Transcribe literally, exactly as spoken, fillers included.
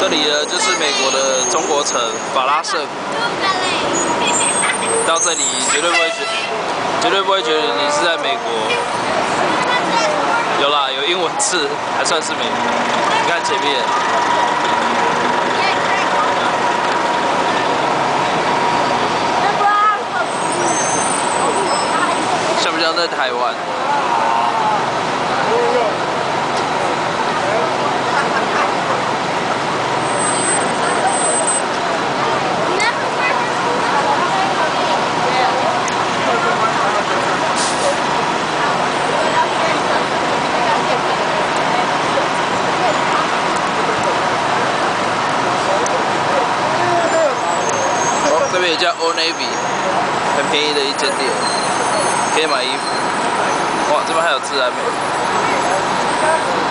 这里呢就是美国的中国城法拉盛。到这里绝对不会觉，绝对不会觉得你是在美国。有啦，有英文字，还算是美国。你看前面。像不像在台湾？这边也叫 Old Navy， 很便宜的一间店，可以买衣服。哇，这边还有自然美。